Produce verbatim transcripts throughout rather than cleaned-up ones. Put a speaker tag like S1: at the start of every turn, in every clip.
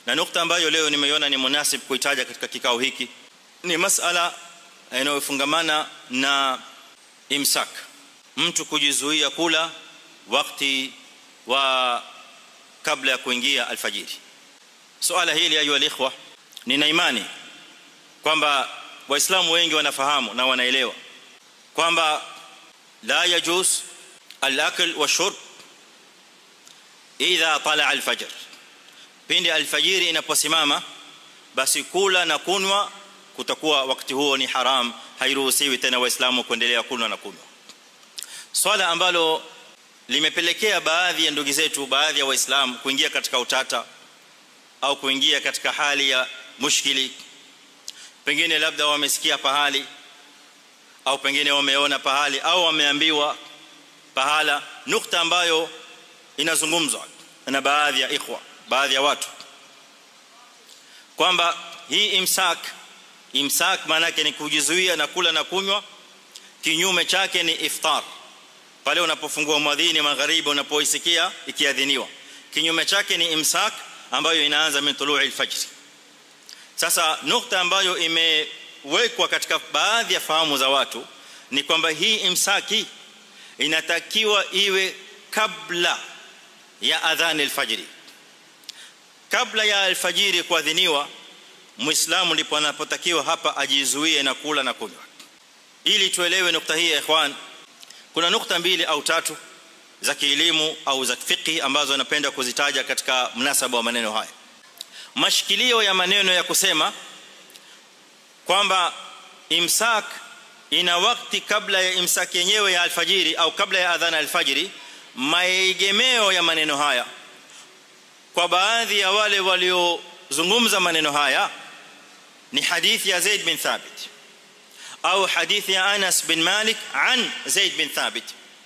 S1: Na nukta ambayo leo nimeiona ni munasib kuitaja katika kikao hiki ni masala inayofungamana na imsak, mtu kujizuia kula wakati wa kabla ya kuingia alfajiri. Suala hili ayu alikhwa, nina imani kwamba waislamu wengi wanafahamu na wanaelewa kwamba la yajuz al-akl wa shurb idha tala al-fajr. Pindi alfajiri inaposimama basi kula na kunwa kutakuwa wakati huo ni haram, hairuhusiwi tena waislamu kuendelea kula na kunwa. Swala ambalo limepelekea baadhi ya ndugu zetu, baadhi ya waislamu kuingia katika utata au kuingia katika hali ya mushkili. Pengine labda wamesikia pahali au pengine wameona pahali au wameambiwa pahala nukta ambayo inazungumzwa na baadhi ya ikhwa, baadhi ya watu, kwamba hii imsak, imsak maana yake ni kujizuia na kula na kunywa, kinyume chake ni iftar. Pale unapofungua mwadhini magharibi unapoisikia ikiadhiniwa, kinyume chake ni imsak ambayo inaanza min tulu'i al-fajr. Sasa nukta ambayo imewekwa katika baadhi ya fahamu za watu ni kwamba hii imsaki inatakiwa iwe kabla ya adhan al-fajr. Kabla ya al-fajr kuadhiniwa, muislamu ndipo anapotakiwa hapa ajizuie na kula na kunywa. Ili tuelewe nukta hii ya ikhwan, kuna nukta mbili au tatu za kielimu au za fiqh ambazo napenda kuzitaja katika mnasaba wa maneno haya. Mashikilio ya maneno ya kusema kwamba imsak ina wakati kabla ya imsak yenyewe ya alfajiri au kabla ya adhana alfajiri, maegemeo ya maneno haya kwa baadhi ya wale waliozungumza maneno haya ni hadithi ya Zaid bin Thabit au hadithi ya Anas bin Malik an Zaid bin Thabit.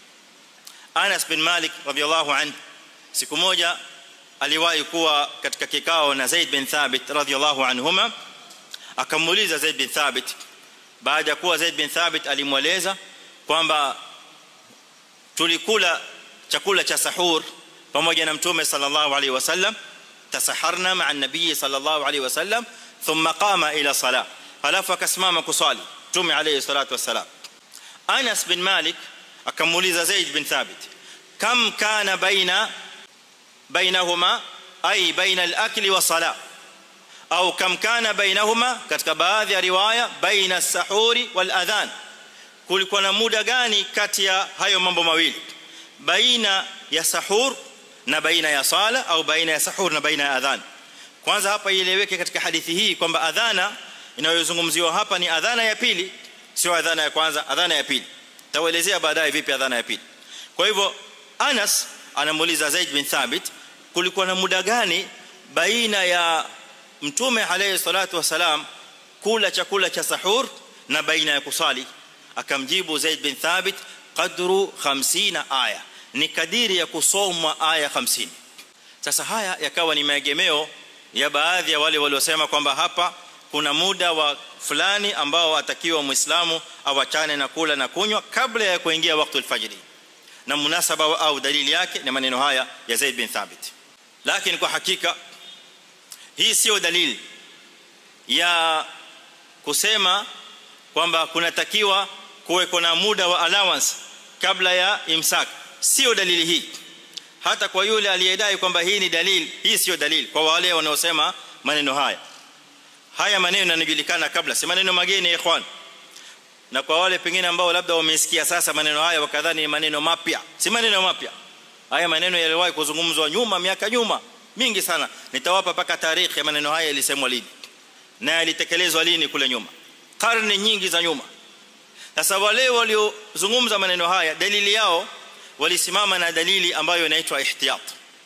S1: Anas bin Malik radhiyallahu anhu siku moja aliwahi kuwa katika kikao na Zaid bin Thabit radhiyallahu anhuma, akamuuliza Zaid bin Thabit, baada ya kuwa Zaid bin Thabit alimweleza kwamba tulikula chakula cha sahur pamoja na Mtume sallallahu alaihi wasallam, tasaharna ma'a an-nabiy sallallahu alaihi wasallam thumma qama ila salah, halafu akasimama kusali Mtume alayhi salatu wasalam. Anas bin Malik akamuuliza Zaid bin Thabit, kam kana baina bainahuma ay baina al-akli wa salah, au kam kana bainahuma, katika baadhi ya riwaya baina as-sahuri wal adhan, kulikuwa na muda gani kati ya hayo mambo mawili, baina ya sahur na baina ya sala au baina ya sahur na baina ya adhan. Kwanza hapa ieleweke katika hadithi hii kwamba adhana inayozungumziwa hapa ni adhana ya pili, sio adhana ya kwanza, adhana ya pili. Tawaelezea baadaye vipi adhana ya pili. Kwa hivyo Anas anamuuliza Zaid bin Thabit, kulikuwa na muda gani baina ya Mtume alayhi salatu wasalam kula chakula cha sahur na baina ya kusali? Akamjibu Zaid bin Thabit, qadru hamsini aya, ni kadiri ya kusoma aya hamsini. Sasa haya yakawa ni maegemeo ya baadhi ya wale waliosema kwamba hapa kuna muda wa fulani ambao atakiwa muislamu awachane na kula na kunywa kabla ya kuingia wakati al-fajr, na munasaba au dalili yake ni maneno haya ya Zaid bin Thabit. Lakini kwa hakika hii sio dalili ya kusema kwamba kunatakiwa kuwe kuna muda wa allowance kabla ya imsak. Sio dalili hii. Hata kwa yule aliyedai kwamba hii ni dalili, hii sio dalili. Kwa wale wanaosema maneno haya, haya maneno yanajulikana kabla, si maneno mageni ikhwan. Na kwa wale pengine ambao labda wamesikia sasa maneno haya wakadhani ni maneno mapya, si maneno mapya. Haya maneno yaliwahi kuzungumzwa nyuma, miaka nyuma mingi sana. Nitawapa paka tarehe ya maneno haya yalisemwa lini na yalitekelezwa lini kule nyuma, karne nyingi za nyuma. Sasa wale waliozungumza maneno haya, dalili yao walisimama na dalili ambayo inaitwa ihtiyat.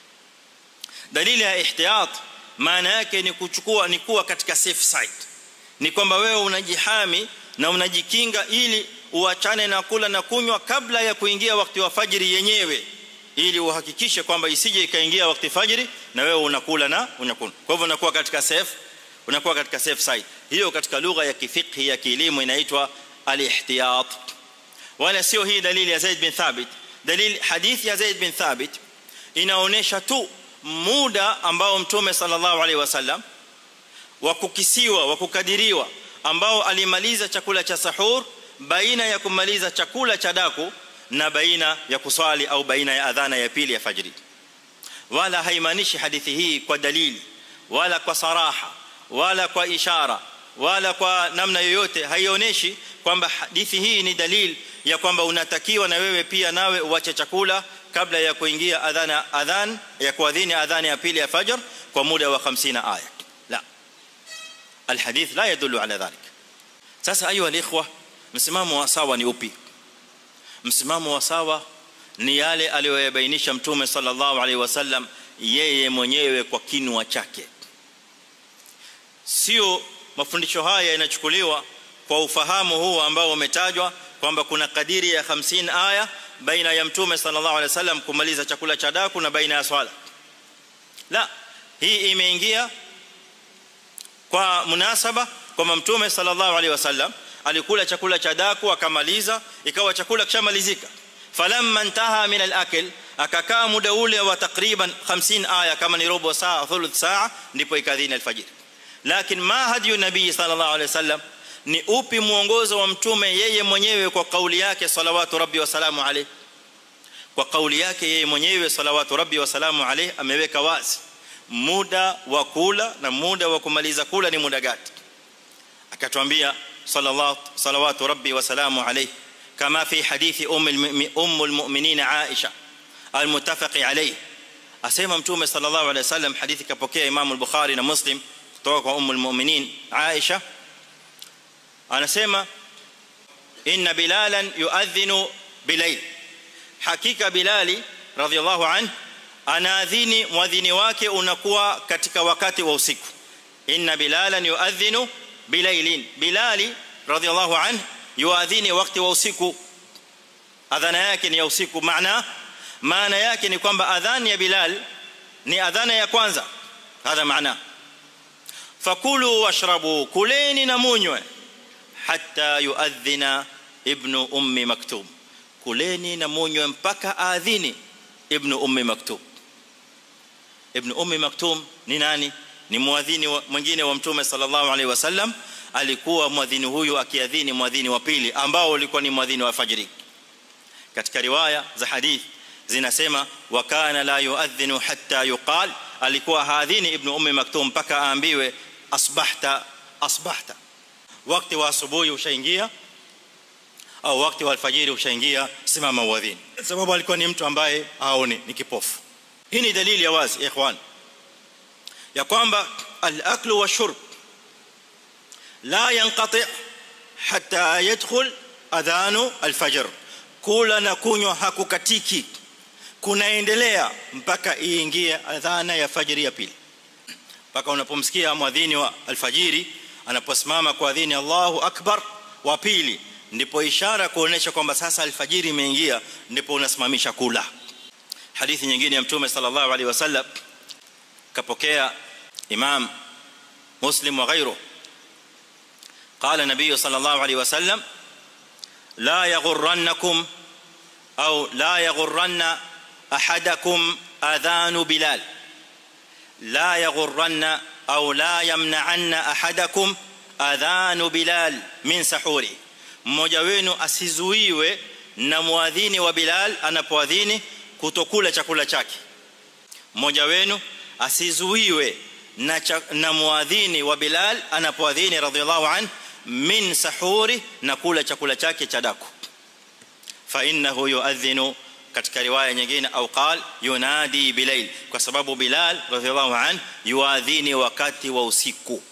S1: Dalili ya ihtiyat maana yake ni kuchukua, ni kuwa katika safe side, ni kwamba wewe unajihami na unajikinga ili uachane na kula na kunywa kabla ya kuingia wakati wa fajiri yenyewe, ili uhakikishe kwamba isije ikaingia wakati fajiri na wewe unakula na unakunywa. Kwa hivyo unakuwa katika safe, unakuwa katika safe side. Hiyo katika lugha ya kifiqhi ya kielimu inaitwa al-ihtiyat. Wala sio hii dalili ya Zaid bin Thabit. Dalili hadithi ya Zaid bin Thabit inaonesha tu muda ambao mtume sallallahu alaihi wasallam wa kukisiwa wa kukadiriwa ambao alimaliza chakula cha sahur baina ya kumaliza chakula cha daku na baina ya kuswali au baina ya adhana ya pili ya fajri. Wala haimaanishi hadithi hii kwa dalili wala kwa saraha wala kwa ishara wala kwa namna yoyote, haionyeshi kwamba hadithi hii ni dalili ya kwamba unatakiwa na wewe pia nawe uache chakula kabla ya kuingia adhana adhan ya kuadhini adhana ya pili ya fajr kwa muda wa hamsini aya. La, alhadith la yadullu ala dhalik. Sasa ayu alikhwa, msimamo wa sawa ni upi? Msimamo wa sawa ni yale aliyobainisha mtume sallallahu alaihi wasallam yeye mwenyewe kwa kinwa chake. Sio mafundisho haya yanachukuliwa kwa ufahamu huu ambao umetajwa kwamba kuna kadiri ya hamsini aya baina ya mtume sallallahu alaihi wasallam kumaliza chakula cha daku na baina ya swala. La, hii imeingia kwa munasaba kwamba mtume sallallahu alaihi wasallam alikula chakula cha daku akamaliza, ikawa chakula kishamalizika. Falamma intaha min al-akl, akakaa muda ule wa takriban hamsini aya kama ni robo saa thuluth saa, ndipo ikadhini al-fajr. Lakini ma hadiyu nabii sallallahu alaihi wasallam, ni upi muongozo wa mtume yeye mwenyewe kwa kauli yake salawatu rabbi wa salamu alayhi? Kwa kauli yake yeye mwenyewe salawatu rabbi wa salamu alayhi ameweka wazi muda wa kula na muda wa kumaliza kula ni muda gani. Akatuambia sallallahu salawatu rabbi wa salamu alayhi kama fi hadithi umm almu'minin Aisha almuttafaqi alayhi, asema mtume sallallahu alayhi wasallam, hadithi kapokea Imam al-Bukhari na Muslim kutoka kwa umm almu'minin Aisha, anasema inna bilalan yuadhinu bilayl, hakika bilali radhiyallahu anhu anaadhini, muadhini wake unakuwa katika wakati wa usiku. Inna bilalan yuadhinu bilaylin, bilali radhiyallahu anhu yuadhini wakati wa usiku, adhana yake ni ya usiku. maana maana yake ni kwamba adhani ya Bilal ni adhana ya kwanza, hadha maana. Fakulu washrabu, kuleni na munywe, hatta yuadhina ibnu ummi maktub, kuleni na munywe mpaka aadhini ibnu ummi maktub. Ibnu ummi maktub ni nani? Ni muadhini mwingine wa mtume sallallahu alaihi wasallam. Alikuwa muadhini huyu akiadhini muadhini wa pili ambao ulikuwa ni muadhini wa fajri. Katika riwaya za hadith zinasema wa kana la yuadhinu hatta yuqal, alikuwa haadhini ibnu ummi maktub mpaka aambiwe asbahta asbahta, wakati wa asubuhi ushaingia au wakati wa alfajiri ushaingia, simama uadhini. Sababu alikuwa ni mtu ambaye haoni, ni kipofu. Hii ni dalili ya wazi ikhwan ya kwamba al-aklu wa shurb la yanqati hatta yadkhul adhanu al-fajr, kula na kunywa hakukatiki, kunaendelea mpaka iingie adhana ya fajri ya pili. Mpaka unapomsikia muadhini wa alfajiri anaposimama kuadhini Allahu akbar wa pili, ndipo ishara kuonesha kwamba sasa alfajiri imeingia, ndipo unasimamisha kula. Hadithi nyingine ya mtume sallallahu alaihi wasallam kapokea Imam Muslim wa ghayruhu, قال النبي صلى الله عليه وسلم لا يغرنكم أو لا يغرن أحدكم أذان بلال، لا يغرن أو لا يمنعن أحدكم أذان بلال من سحوره، mmoja wenu asizuiwe na muadhini wa Bilal anapoadhini kutokula chakula chake. Mmoja wenu asizuiwe na, na muadhini wa Bilal anapoadhini radhiyallahu anhu min sahuri, na kula chakula chake cha daku. Fa innahu yuadhinu, katika riwaya nyingine au qal yunadi bilayl, kwa sababu Bilal radhiyallahu anhu yuadhini wakati wa usiku.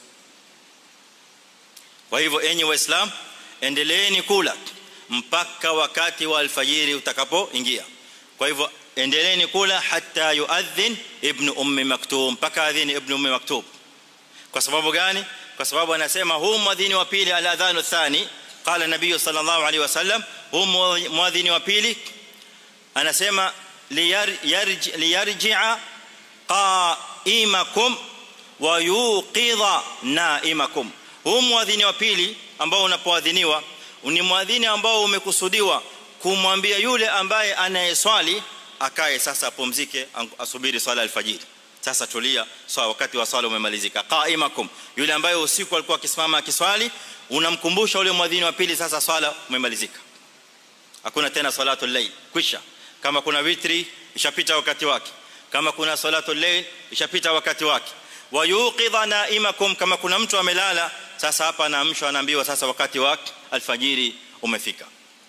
S1: Kwa hivyo enyi Waislamu, endeleeni kula mpaka wakati wa alfajiri utakapoingia. Kwa hivyo endeleeni kula hatta yuadhin ibn ummi maktub, mpaka adhini ibn ummi maktub. Kwa sababu gani? Kwa sababu anasema huu muadhini wa pili, al-adhanu thani, qala nabii sallallahu alaihi wasallam, huu muadhini wa pili anasema liyarji liyarji'a qa'imakum wa yuqidha na'imakum. Huu muadhini wa pili ambao unapoadhiniwa ni muadhini ambao umekusudiwa kumwambia yule ambaye anayeswali akae sasa apumzike, asubiri swala alfajiri. sasa tulia sawa, wakati wa swala umemalizika. Qaimakum, yule ambaye usiku alikuwa akisimama akiswali, unamkumbusha ule mwadhini wa pili, sasa swala umemalizika, hakuna tena salatul layl, kwisha. Kama kuna witri ishapita wakati wake, kama kuna salatul layl ishapita wakati wake. Wa yuqidha naimakum, kama kuna mtu amelala, sasa hapa anaamshwa, anaambiwa sasa wakati wa alfajiri umefika.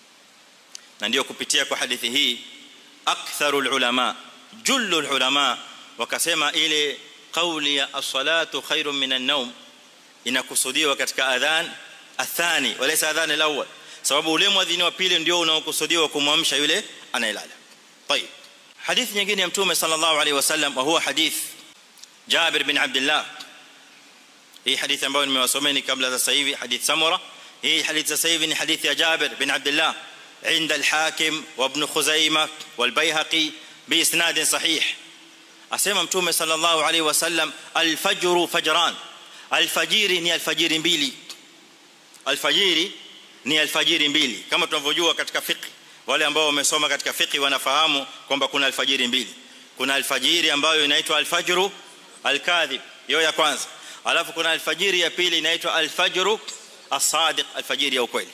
S1: Na ndio kupitia kwa hadithi hii aktharul ulama, jullul ulama wakasema ile kauli ya as-salatu khairun minan nawm inakusudiwa katika adhan athani wala adhan alawwal, sababu ule mwadhini wa pili ndio unaokusudiwa kumwamsha yule anayelala. طيب, hadithi nyingine ya Mtume sallallahu alaihi wasallam, wa huwa hadith Jabir bin Abdullah. hii hadithi ambayo nimewasomeni kabla sasa hivi, hadith Samura. hii hadithi sasa hivi ni hadithi ya Jabir bin Abdullah عند الحاكم وابن خزيمة والبيهقي بإسناد صحيح. asema Mtume sallallahu alaihi wasallam, al-fajru fajran, al-fajiri ni al-fajiri mbili. Al-fajiri ni al-fajiri mbili, kama tunavyojua katika fiqh. Wale ambao wamesoma katika fiqh wanafahamu kwamba kuna al-fajiri mbili. Kuna al-fajiri ambayo inaitwa al-fajru al-kadhib, hiyo ya kwanza. Alafu kuna al-fajiri ya pili inaitwa al-fajru as-sadiq, al-fajiri ya ukweli.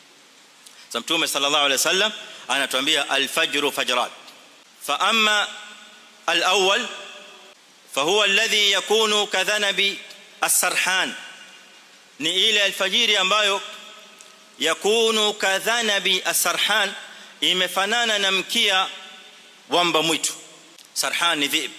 S1: Mtume sallallahu alaihi wasallam anatuambia al-fajru fajran. Fa amma al-awwal fahuwa alladhi yakunu kadhanabi as-sarhan, ni ile alfajiri ambayo yakunu kadhanabi as-sarhan, imefanana na mkia wa mbwa mwitu. Sarhan ni dhib,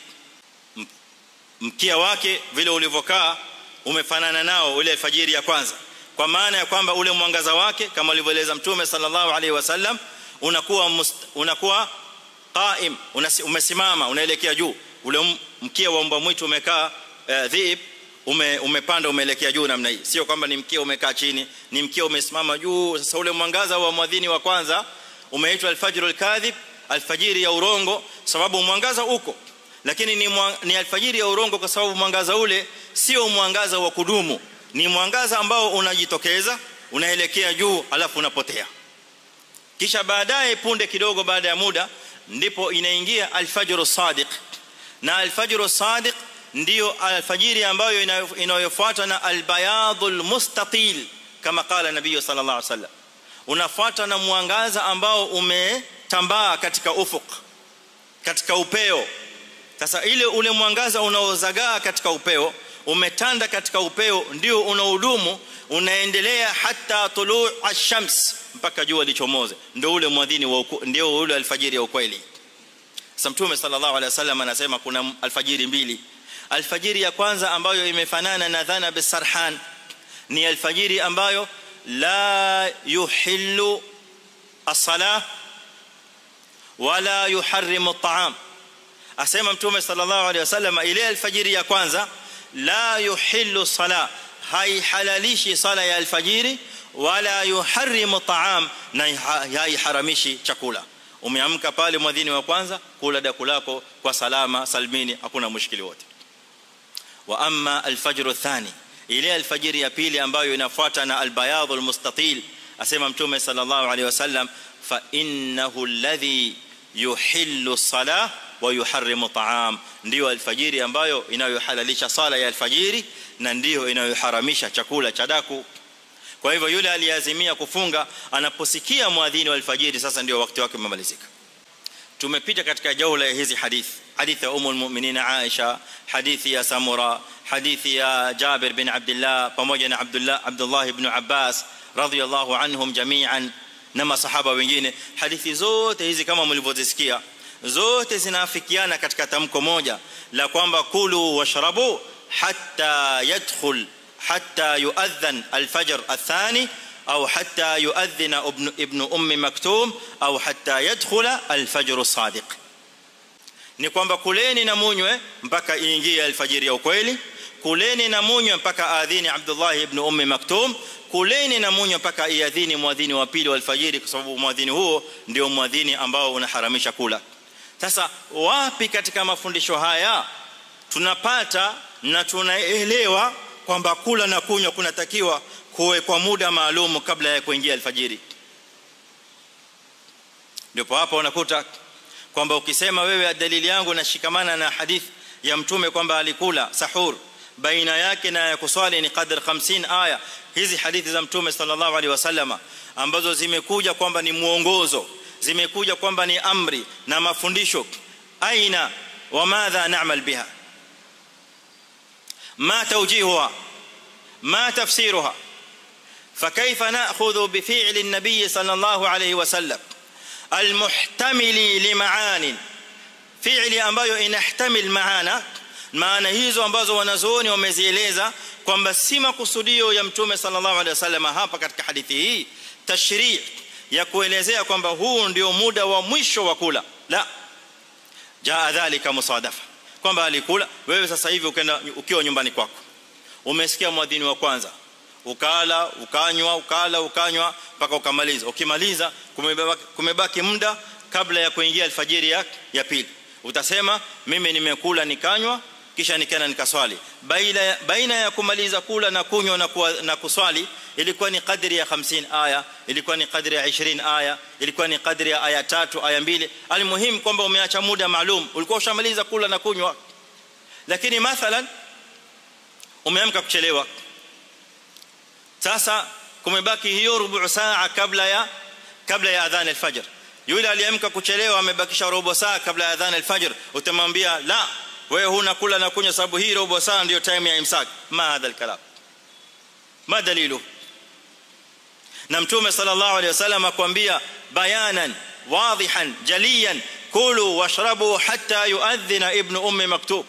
S1: mkia wake vile ulivyokaa umefanana nao ule alfajiri ya kwanza, kwa maana ya kwamba ule mwangaza wake kama alivyoeleza Mtume sallallahu alaihi wasallam unakuwa must, unakuwa qaim, umesimama unaelekea juu. Ule mkia wa mbwa mwitu umekaa uh, dhib ume, umepanda umeelekea juu namna hii, sio kwamba ni mkia umekaa chini, ni mkia umesimama juu. Sasa ule mwangaza wa mwadhini wa kwanza umeitwa al-fajr al-kadhib, alfajiri ya urongo, sababu mwangaza uko, lakini ni, ni alfajiri ya urongo kwa sababu mwangaza ule sio mwangaza wa kudumu, ni mwangaza ambao unajitokeza unaelekea juu alafu unapotea, kisha baadaye punde kidogo baada ya muda ndipo inaingia al-fajr as-sadiq. Na al-fajr as-sadiq ndio alfajiri ambayo inayofuata na al-bayadul mustatil, kama qala nabii sallallahu alaihi wasallam, unafuata na mwangaza ambao umetambaa katika ufuk, katika upeo. Sasa ile ule mwangaza unaozagaa katika upeo, umetanda katika upeo, ndio unahudumu unaendelea hata tuluu ash-shams, mpaka jua lichomoze, ndio ule mwadhini wa ndio ule alfajiri ya ukweli. Sasa Mtume sallallahu alaihi wasallam anasema kuna alfajiri mbili. Alfajiri ya kwanza ambayo imefanana na dhana bisarhan ni alfajiri ambayo la yuhillu as-salah wala yuharrimu at-ta'am. Asema Mtume sallallahu alaihi wasallam ile alfajiri ya kwanza la yuhillu as-salah, haihalalishi sala ya alfajiri, wala yuharrimu at-ta'am, na haiharamishi chakula. Umeamka pale mwadhini wa kwanza, kula dakula lako kwa salama salmini, hakuna mushkili wote. Wa amma al-fajr ath-thani, ile alfajiri ya pili ambayo inafuata na al-bayadul mustatil, asema Mtume sallallahu alaihi wasallam, fa innahu alladhi yuhillu as-salah wa yuharrimu ta'am, ndio alfajiri ambayo inayohalalisha sala ya alfajiri na ndio inayoharamisha chakula cha daku. Kwa hivyo yule aliazimia kufunga anaposikia muadhini wa alfajiri, sasa ndio wakati wake umemalizika. Tumepita katika jaula ya hizi hadithi, hadithi ya Ummul Mu'minin Aisha, hadithi ya Samura, hadithi ya Jabir bin Abdullah pamoja na Abdullah Abdullah ibn Abbas radhiyallahu anhum jami'an na masahaba wengine. Hadithi zote hizi kama mlivyozisikia zote zinaafikiana katika tamko moja la kwamba kulu washrabu hatta yadkhul hatta yuadhan al-fajr ath-thani au hatta yuadhina ibn ibn ummi maktum au hatta yadkhula al-fajr as-sadiq. Ni kwamba kuleni na munywe mpaka iingie alfajiri ya ukweli, kuleni na munywe mpaka adhini Abdullah ibn ummi maktum, kuleni na munywe mpaka iadhini muadhini wa pili wa alfajiri, kwa sababu muadhini huo ndio muadhini ambao unaharamisha kula. Sasa wapi katika mafundisho haya tunapata na tunaelewa kwamba kula na kunywa kunatakiwa kuwe kwa muda maalum kabla ya kuingia alfajiri? Ndipo hapo unakuta kwamba ukisema wewe dalili yangu nashikamana na hadith ya mtume kwamba alikula sahur baina yake na ya kuswali ni qadr hamsini aya. Hizi hadithi za mtume sallallahu alaihi wasallama ambazo zimekuja kwamba ni muongozo, zimekuja kwamba ni amri na mafundisho, aina wa madha na'mal biha, ma tawjihuha, ma tafsiruha. فكيف نأخذ بفعل النبي صلى الله عليه وسلم المحتمل لمعان، فعل ambayo inahtamil maana, maana hizo ambazo wanazuoni wamezieleza kwamba si makusudio ya mtume sallallahu alaihi wasallam hapa katika hadithi hii tashrii' ya kuelezea kwamba huu ndio muda wa mwisho wa kula. La, jaa dhalika musadafa, kwamba alikula. Wewe sasa hivi ukaenda ukiwa nyumbani kwako, umesikia muadhini wa kwanza, ukala ukanywa ukala ukanywa mpaka ukamaliza. Ukimaliza kumebaki, kumebaki muda kabla ya kuingia alfajiri ya, ya pili, utasema mimi nimekula nikanywa kisha nikaenda nikaswali. Baina baina ya kumaliza kula na kunywa na, na kuswali ilikuwa ni kadri ya hamsini aya, ilikuwa ni kadri ya ishirini aya, ilikuwa ni kadri ya aya tatu aya mbili. Almuhim kwamba umeacha muda maalum, ulikuwa ushamaliza kula na kunywa. Lakini mathalan umeamka kuchelewa, sasa kumebaki hiyo rubu saa kabla ya kabla ya adhan al-fajr. Yule aliamka kuchelewa amebakisha robo saa kabla ya adhan al-fajr, utamwambia la, wewe huna kula na kunywa sababu hii robo saa ndio time ya imsak. Ma hadha al-kalam, ma dalilu? Na mtume sallallahu alayhi wasallam akwambia bayanan wadihan jaliyan, kulu washrabu hatta yuadhina ibn ummi maktub.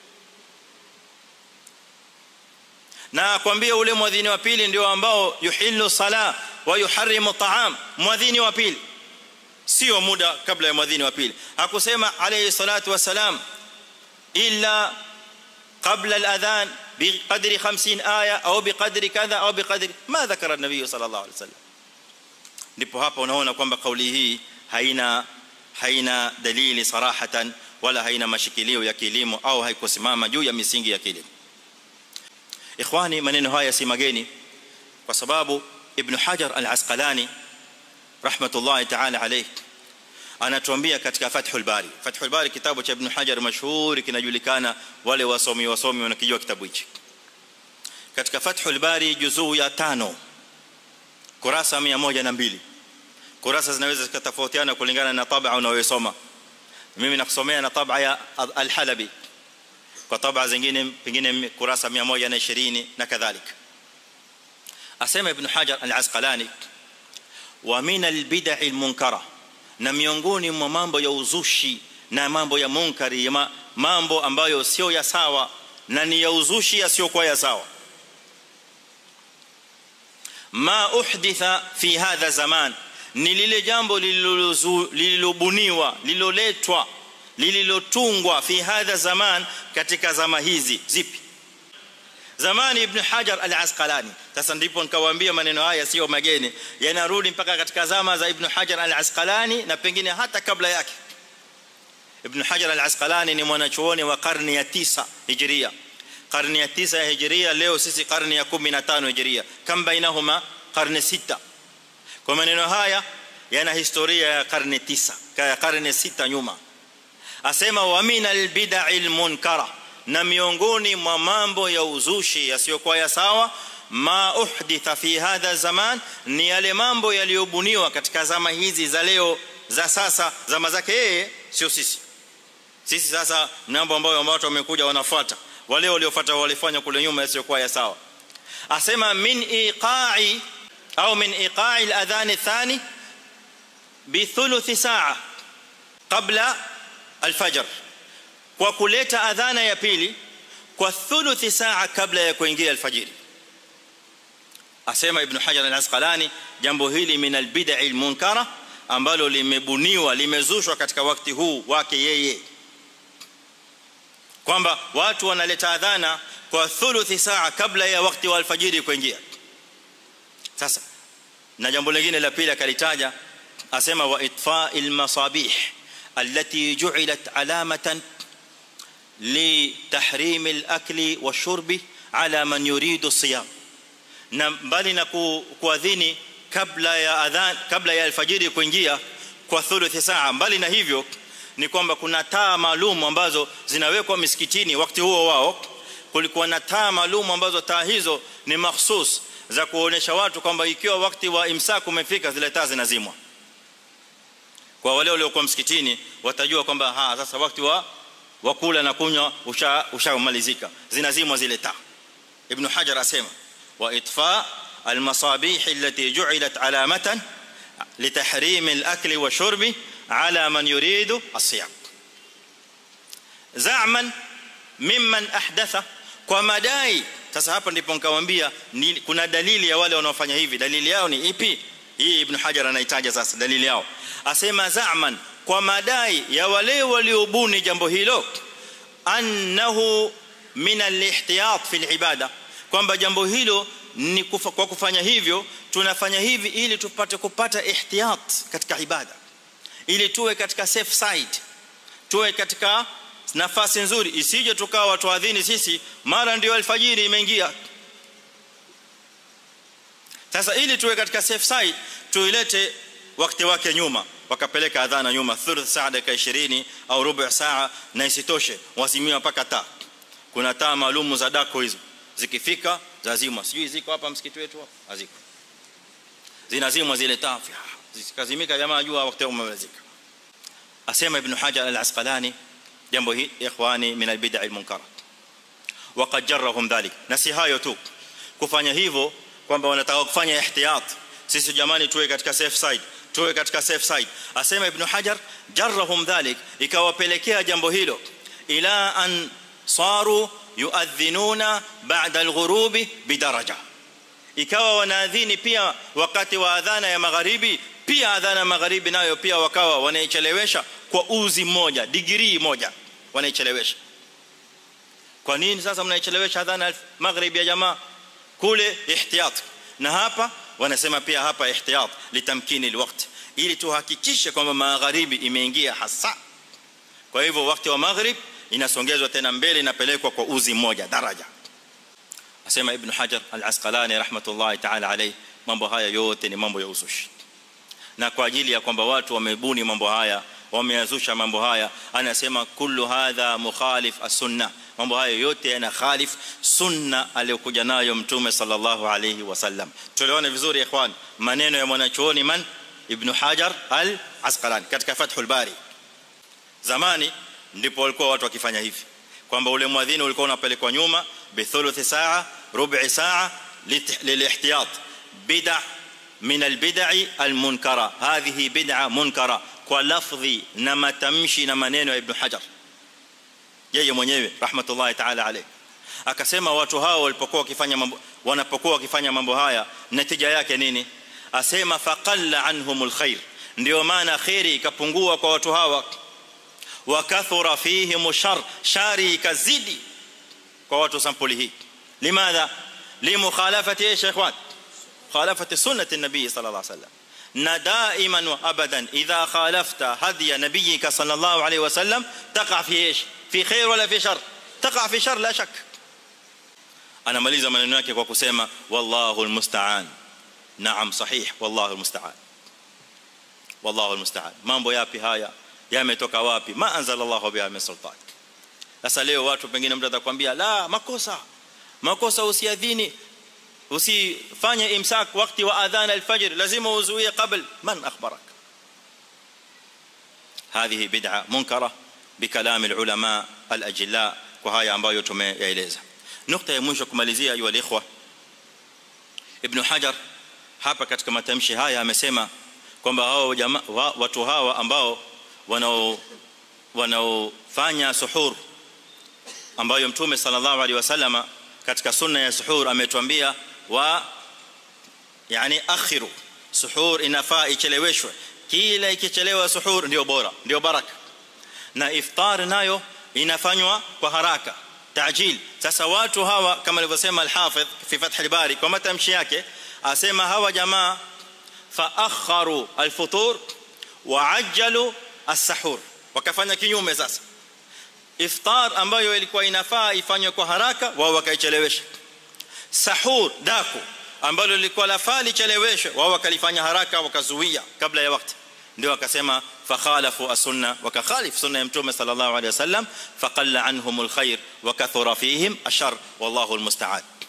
S1: Na akwambia ule muadhini wa pili ndio ambao yuhillu sala wa yuharrimu ta'am. Muadhini wa pili sio muda kabla ya muadhini wa pili. Hakusema alayhi salatu wasalam illa qabla al-adhan biqadri hamsini aya au biqadri kadha au biqadri, ma dhakara an-nabiy sallallahu alayhi wasallam. Ndipo hapa unaona kwamba kauli hii haina haina dalili sarahatan, wala haina mashikilio ya kilimo au haikusimama juu ya misingi ya kilimo. Ikhwani, maneno haya si mageni kwa sababu Ibn Hajar al-Asqalani rahmatullahi ta'ala alayhi anatuambia katika Fathul Bari. Fathul Bari kitabu cha Ibn Hajar mashuhuri, kinajulikana, wale wasomi wasomi wanakijua kitabu hichi. Katika Fathul Bari juzuu ya tano kurasa mia moja na mbili, kurasa zinaweza zikatofautiana kulingana na tabaa unayosoma. Mimi nakusomea na tabaa ya al-Halabi, kwa tabaa zingine pengine kurasa mia moja na ishirini na kadhalika. Asema Ibn Hajar al-Asqalani, wa min al-bid'a al-munkara, na miongoni mwa mambo ya uzushi na mambo ya munkari, mambo ambayo sio ya sawa na ni ya uzushi yasiyo kwa ya sawa, ma uhditha fi hadha zaman, ni lile jambo lililobuniwa, lililoletwa, lililotungwa fi hadha zaman, katika zama hizi. Zipi? Zamani Ibn Hajar al-Asqalani. Sasa ndipo nikawaambia maneno haya sio mageni, yanarudi mpaka katika zama za Ibn Hajar al-Asqalani na pengine hata kabla yake. Ibn Hajar al-Asqalani ni mwanachuoni wa karne ya tisa Hijria. Karne ya tisa ya Hijria, leo sisi karne ya kumi na tano Hijria. Kam bainahuma karne sita. Kwa maneno haya yana historia ya karne tisa, kaya karne sita nyuma. Asema wa min al-bid'il munkara, na miongoni mwa mambo ya uzushi yasiyokuwa ya sawa, ma uhditha fi hadha zaman, ni yale mambo yaliyobuniwa katika zama hizi za leo za sasa. Zama zake yeye sio sisi. Sisi sasa mambo ambayo watu wamekuja wanafuata, wale waliofuata walifanya kule nyuma yasiyokuwa ya sawa. Asema min iqa'i au min iqa'i al-adhan ath-thani bi thuluth sa'a qabla al-fajr, kwa kuleta adhana ya pili kwa thuluthi saa kabla ya kuingia alfajiri. Asema Ibn Hajar al-Asqalani, jambo hili min al-bid'a al-munkara, ambalo limebuniwa, limezushwa katika wakati huu wake yeye, kwamba watu wanaleta adhana kwa thuluthi saa kabla ya wakati wa alfajiri kuingia. Sasa na jambo lingine la pili akalitaja, asema wa itfa'il masabih allati ju'ilat alamatan لتحريم الاكل والشرب على من يريد الصيام. na mbali na kuadhini kabla ya adhan, kabla ya alfajiri kuingia kwa thuluthi saa, mbali na hivyo ni kwamba kuna taa maalum ambazo zinawekwa misikitini wakati huo wao. Kulikuwa na taa maalum ambazo taa hizo ni mahsus za kuonesha watu kwamba ikiwa wakati wa imsak umefika, zile taa zinazimwa. Kwa wale waliokuwa msikitini watajua kwamba ha sasa wakati wa wakula na kunywa ushamalizika, zinazimwa zile taa. Ibn Hajar asema wa itfa المصابيح التي جعلت علامة لتحريم الأكل والشرب على من يريد الصيام زعما ممن أحدث kwa madai. Sasa hapa ndipo nikamwambia kuna dalili ya wale wanaofanya hivi. Dalili yao ni ipi? Hii Ibn Hajar anaitaja sasa dalili yao. Asema za'man, kwa madai ya wale waliobuni jambo hilo, annahu min al-ihtiyat fi al-ibada, kwamba jambo hilo ni kufa, kwa kufanya hivyo tunafanya hivi ili tupate kupata ihtiyat katika ibada, ili tuwe katika safe side, tuwe katika nafasi nzuri, isije tukawa watu adhini sisi mara ndio alfajiri imeingia. Sasa ili tuwe katika safe side tuilete wakati wake nyuma, wakapeleka adhana nyuma thuluth saa dakika ishirini au robo saa, na isitoshe wasimia mpaka taa. Kuna taa maalumu za dako hizo, zikifika lazima, sijui ziko hapa msikiti wetu hapa haziko, zinazimwa zile taa, zikazimika jamaa jua wakati umemalizika. Asema Ibn Hajar al-Asqalani jambo hili ikhwani min al-bid'a al-munkara wa qad jarrahum dhalik. Na si hayo tu kufanya hivyo kwamba wanataka kufanya ihtiyat, sisi jamani tuwe katika safe side, tuwe katika safe side. Asema Ibn Hajar jarrahum dhalik, ikawapelekea jambo hilo ila an saru yuadhinuna ba'da al-ghurubi bidaraja, ikawa wanaadhini pia wakati wa adhana ya magharibi, pia adhana ya magharibi nayo pia wakawa wanaichelewesha kwa uzi moja, degree moja wanaichelewesha. Kwa nini sasa mnaichelewesha adhana magharibi ya jamaa? Kule ihtiyat, na hapa wanasema pia hapa ihtiyat litamkini alwaqt, ili tuhakikishe kwamba magharibi imeingia hasa. Kwa hivyo wakati wa maghrib inasongezwa tena mbele, inapelekwa kwa uzi moja daraja. Asema Ibn Hajar al-Asqalani rahmatullahi ta'ala alayhi, mambo haya yote ni mambo ya uzushi, na kwa ajili ya kwamba watu wamebuni mambo haya, wameazusha mambo haya, anasema kullu hadha mukhalif as-sunnah, mambo haya yote yana khalif sunna aliyokuja nayo mtume sallallahu alayhi wasallam. Tuelewane vizuri ikhwan, maneno ya mwanachuoni man Ibn Hajar al-Asqalani katika Fathul Bari. Zamani ndipo walikuwa watu wakifanya hivi kwamba ule muadhini ulikuwa unapelekwa nyuma bi thuluth saa rubu saa lilihtiyat, bid'a min albid'i almunkara. Hadhihi bid'a munkara kwa lafzi na matamshi na maneno ya Ibn Hajar yeye mwenyewe rahmatullahi ta'ala alayhi. Akasema watu hao walipokuwa wakifanya mambo, wanapokuwa wakifanya mambo haya, natija yake nini? Asema faqalla anhumul khair, ndio maana khairi ikapungua kwa watu hawa, wakathura fihim shar, shari kazidi kwa watu sampuli hii. Limadha? Limukhalafati ايش يا اخوان؟ مخالفه سنه النبي صلى الله عليه وسلم. na daiman wa abadan idha khalafta hadiya nabiyyika sallallahu alayhi wasallam taqa fi ايش؟ fi khair wala fi shar? taqa fi shar la shak. Anamaliza maneno yake kwa kusema wallahu almusta'an. Naam sahih, wallahu almusta'an, wallahu almusta'an. Mambo yapi haya? Yametoka wapi? Ma anzalallahu biha min sultan. Sasa leo watu pengine mtu atakwambia la makosa, makosa usiadhini, usifanye imsak wakati wa adhan al-fajr, lazima uzuie qabl. Man akhbarak? Hadhihi bid'a munkara bikalam al-ulama al-ajilla, kwa haya ambayo tumeyaeleza. Nukta ya mwisho kumalizia, ayu al-ikhwa, Ibn Hajar hapa katika matamshi haya amesema kwamba hao jamaa watu hawa ambao wanao wanaofanya suhur, ambayo mtume sallallahu alaihi wasallam katika sunna ya suhur ametuambia wa yani akhiru suhur, inafaa icheleweshwe, kila ikichelewa suhur ndio bora, ndio baraka, na iftar nayo inafanywa kwa haraka, taajil. Sasa watu hawa kama alivyosema al-Hafidh fi Fath al-Bari kwa matamshi yake, asema hawa jamaa fa akharu al-futur wa ajjalu as-sahur, wakafanya kinyume. Sasa iftar ambayo ilikuwa inafaa ifanywe kwa haraka, wao wakaichelewesha. Sahur dako ambalo lilikuwa lafaa licheleweshwe, wao wakalifanya haraka, wakazuia kabla ya wakati. Ndio akasema فخالفوا السنه وكخالف سنه متوم صلى الله عليه وسلم فقل عنهم الخير وكثر فيهم الشر والله المستعان.